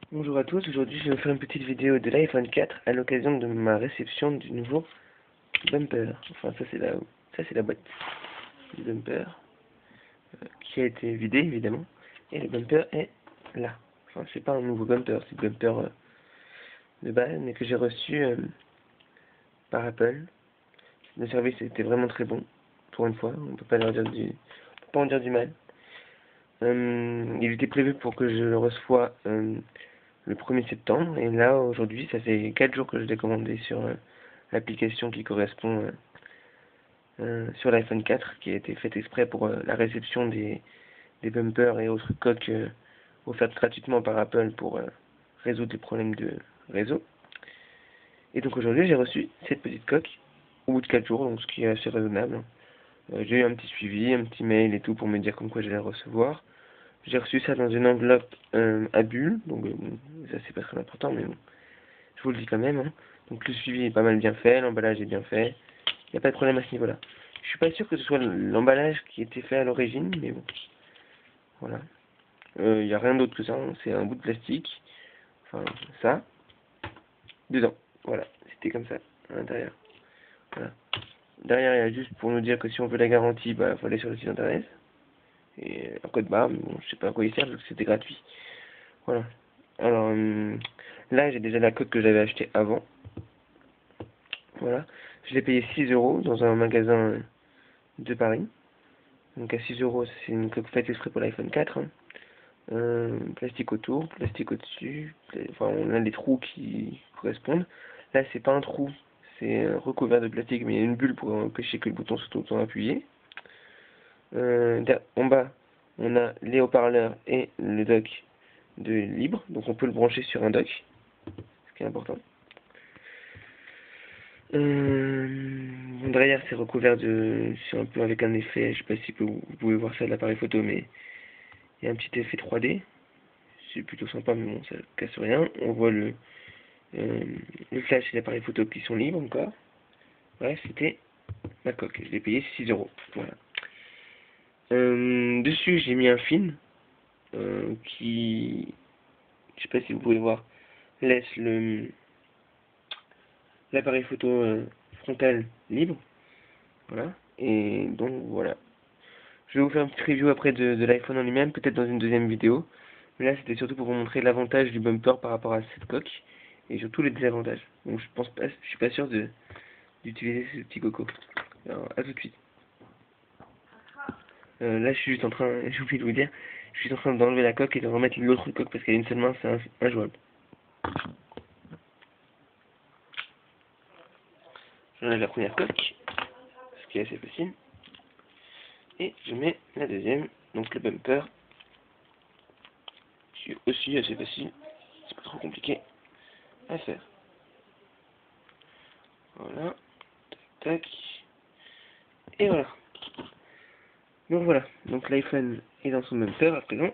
Bonjour à tous, aujourd'hui je vais faire une petite vidéo de l'iPhone 4 à l'occasion de ma réception du nouveau bumper. Enfin ça c'est la boîte du bumper qui a été vidée évidemment et le bumper est là. Enfin c'est pas un nouveau bumper, c'est le bumper de base mais que j'ai reçu par Apple. Le service était vraiment très bon pour une fois, on peut pas leur dire on peut pas en dire du mal. Il était prévu pour que je le reçoive le 1er septembre, et là, aujourd'hui, ça fait 4 jours que je l'ai commandé sur l'application qui correspond sur l'iPhone 4, qui a été faite exprès pour la réception des bumpers et autres coques offertes gratuitement par Apple pour résoudre les problèmes de réseau. Et donc aujourd'hui, j'ai reçu cette petite coque au bout de 4 jours, donc ce qui est assez raisonnable. J'ai eu un petit suivi, un petit mail et tout pour me dire comme quoi j'allais le recevoir. J'ai reçu ça dans une enveloppe à bulles, donc bon, ça c'est pas très important, mais bon, je vous le dis quand même. Hein. Donc le suivi est pas mal bien fait, l'emballage est bien fait, il n'y a pas de problème à ce niveau-là. Je suis pas sûr que ce soit l'emballage qui était fait à l'origine, mais bon, voilà. Il n'y a rien d'autre que ça, hein. C'est un bout de plastique, enfin ça, dedans, voilà, c'était comme ça, à l'intérieur. Voilà. Derrière, il y a juste pour nous dire que si on veut la garantie, bah faut aller sur le site internet. Et un code barre, mais bon, je sais pas à quoi il sert, parce que c'était gratuit. Voilà. Alors, là, j'ai déjà la coque que j'avais achetée avant. Voilà. Je l'ai payé 6 euros dans un magasin de Paris. Donc à 6 euros, c'est une coque faite exprès pour l'iPhone 4. Hein. Plastique autour, plastique au-dessus. Enfin, on a les trous qui correspondent. Là, c'est pas un trou, c'est recouvert de plastique, mais il y a une bulle pour empêcher que le bouton soit tout le temps appuyé. En bas, on a les haut-parleurs et le dock de libre, donc on peut le brancher sur un dock, ce qui est important. Derrière, c'est recouvert c'est un peu avec un effet, je sais pas si vous pouvez voir ça de l'appareil photo, mais il y a un petit effet 3D, c'est plutôt sympa, mais bon, ça casse rien. On voit euh, le flash et l'appareil photo qui sont libres encore. Bref, c'était ma coque, je l'ai payé 6 euros, voilà. Dessus, j'ai mis un film qui, je sais pas si vous pouvez voir, laisse l'appareil photo frontal libre, voilà. Et donc voilà. Je vais vous faire une petite review après de l'iPhone en lui-même, peut-être dans une deuxième vidéo. Mais là, c'était surtout pour vous montrer l'avantage du bumper par rapport à cette coque, et surtout les désavantages. Donc je suis pas sûr d'utiliser ce petit coco. Alors, à tout de suite. Là, je suis juste en train, j'ai oublié de vous dire, je suis en train d'enlever la coque et de remettre l'autre coque parce qu'elle a une seule main, c'est injouable. J'enlève la première coque, ce qui est assez facile. Et je mets la deuxième, donc le bumper, qui est aussi assez facile, c'est pas trop compliqué à faire. Voilà, tac, tac, et voilà. Donc voilà, donc l'iPhone est dans son bumper à présent.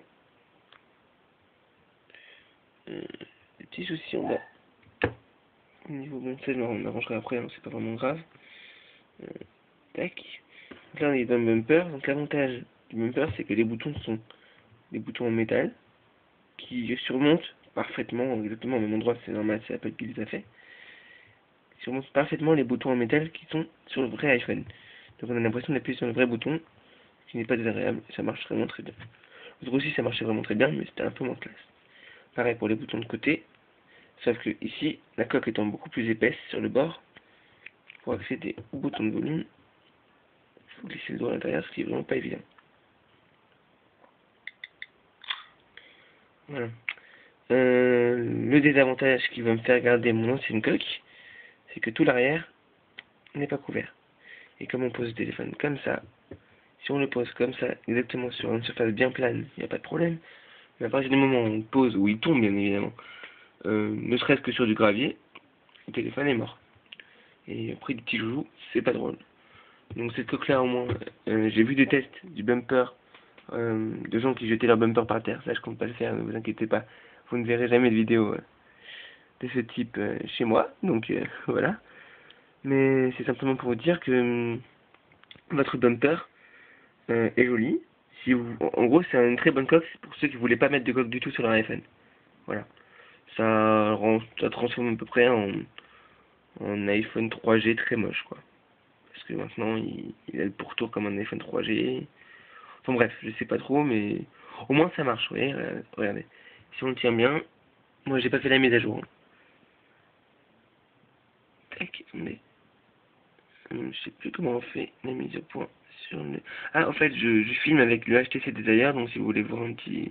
Des petits soucis en bas. Au niveau bon, ça je m'arrangerai après, hein, c'est pas vraiment grave. Euh, tac. Donc là on est dans le bumper, donc l'avantage du bumper c'est que les boutons sont des boutons en métal qui surmontent parfaitement, exactement au même endroit, c'est normal, c'est Apple qui les a fait. Surmontent parfaitement les boutons en métal qui sont sur le vrai iPhone. Donc on a l'impression d'appuyer sur le vrai bouton, ce qui n'est pas désagréable, et ça marche vraiment très bien. L'autre aussi ça marchait vraiment très bien, mais c'était un peu moins classe. Pareil pour les boutons de côté, sauf que ici, la coque étant beaucoup plus épaisse sur le bord, pour accéder au bouton de volume, il faut glisser le doigt à l'intérieur, ce qui est vraiment pas évident. Voilà. Le désavantage qui va me faire garder mon ancienne coque, c'est que tout l'arrière n'est pas couvert. Et comme on pose le téléphone comme ça, si on le pose comme ça, exactement sur une surface bien plane, il n'y a pas de problème. Mais à partir du moment où on le pose, où il tombe bien évidemment, ne serait-ce que sur du gravier, le téléphone est mort. Et après des petits joujoux, c'est pas drôle. Donc cette coque-là au moins, j'ai vu des tests du bumper, de gens qui jetaient leur bumper par terre. Ça je compte pas le faire, ne vous inquiétez pas. Vous ne verrez jamais de vidéo de ce type chez moi, donc voilà. Mais c'est simplement pour vous dire que votre bumper est joli. Si vous, en gros, c'est une très bonne coque pour ceux qui voulaient pas mettre de coque du tout sur leur iPhone. Voilà. ça transforme à peu près en iPhone 3G très moche, quoi. Parce que maintenant, il a le pourtour comme un iPhone 3G. Enfin bref, je sais pas trop, mais au moins ça marche, vous voyez, regardez. Si on le tient bien, moi j'ai pas fait la mise à jour, hein. Tac, attendez. Je sais plus comment on fait la mise au point sur le... Ah, en fait, je filme avec le HTC Desire, donc si vous voulez voir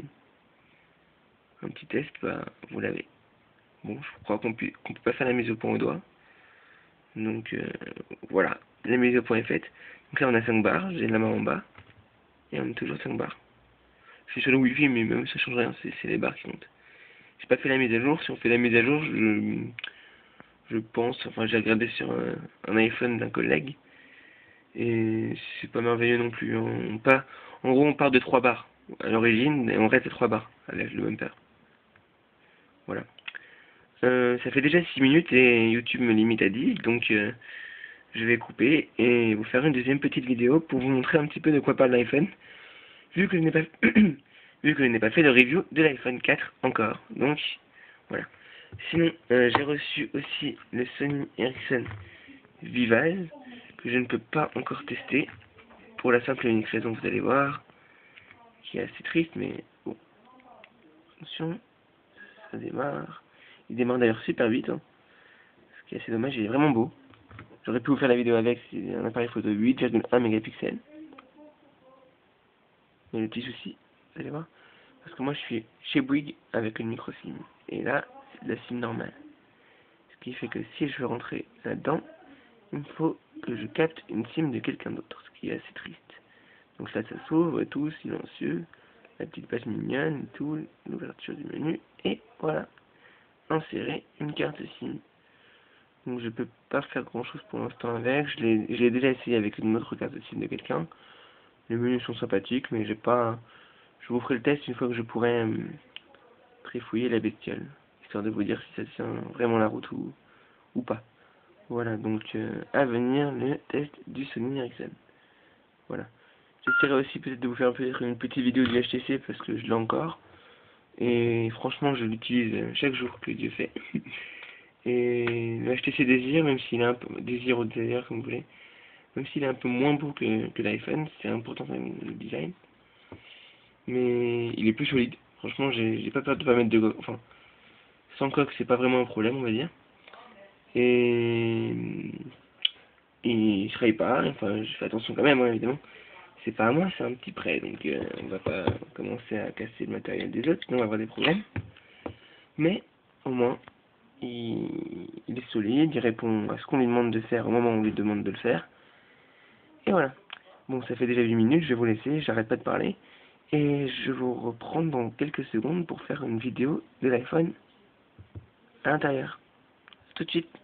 un petit test, bah, vous l'avez. Bon, je crois qu'on peut pas faire la mise au point au doigt. Donc, voilà, la mise au point est faite. Donc là, on a 5 barres, j'ai la main en bas, et on a toujours 5 barres. Je suis sur le Wi-Fi, mais même ça change rien, c'est les barres qui montent. J'ai pas fait la mise à jour, si on fait la mise à jour, je pense, enfin j'ai regardé sur un iPhone d'un collègue, et c'est pas merveilleux non plus. En gros, on part de 3 barres à l'origine, et on reste à 3 barres avec le bumper. Voilà. Ça fait déjà 6 minutes et YouTube me limite à 10, donc je vais couper et vous faire une deuxième petite vidéo pour vous montrer un petit peu de quoi parle l'iPhone, vu que je n'ai pas vu que je n'ai pas fait de review de l'iPhone 4 encore. Donc voilà. Sinon, j'ai reçu aussi le Sony Ericsson Vivaz que je ne peux pas encore tester pour la simple et unique raison, vous allez voir, qui est assez triste, mais bon, attention, ça démarre. Il démarre d'ailleurs super vite, hein, ce qui est assez dommage, il est vraiment beau. J'aurais pu vous faire la vidéo avec, c'est un appareil photo 8,1 mégapixels. Mais le petit souci, vous allez voir, parce que moi je suis chez Bouygues avec une micro SIM. Et là, c'est de la SIM normale. Ce qui fait que si je veux rentrer là-dedans, il me faut que je capte une SIM de quelqu'un d'autre, ce qui est assez triste. Donc là, ça s'ouvre et tout, silencieux, la petite page mignonne et tout, l'ouverture du menu, et voilà, insérer une carte SIM. Donc je peux pas faire grand chose pour l'instant avec, je l'ai déjà essayé avec une autre carte SIM de quelqu'un. Les menus sont sympathiques, mais j'ai pas... Je vous ferai le test une fois que je pourrai trifouiller la bestiole, histoire de vous dire si ça tient vraiment la route ou pas. Voilà, donc à venir le test du Sony Ericsson. Voilà. J'essaierai aussi peut-être de vous faire peut-être une petite vidéo du HTC parce que je l'ai encore. Et franchement, je l'utilise chaque jour que Dieu fait. Et le HTC Desire, même s'il est un peu... Desire ou Desire, comme vous voulez. Même s'il est un peu moins beau que l'iPhone, c'est important quand même le design. Mais il est plus solide. Franchement, j'ai pas peur de pas mettre de coque. Enfin, sans coque, c'est pas vraiment un problème, on va dire. Et il se raye pas. Enfin, je fais attention quand même, hein, évidemment. C'est pas à moi, c'est un petit prêt, donc on va pas commencer à casser le matériel des autres, sinon on va avoir des problèmes. Mais au moins, il est solide, il répond à ce qu'on lui demande de faire au moment où on lui demande de le faire. Et voilà. Bon, ça fait déjà 8 minutes, je vais vous laisser, j'arrête pas de parler. Et je vais vous reprendre dans quelques secondes pour faire une vidéo de l'iPhone à l'intérieur. Tout de suite.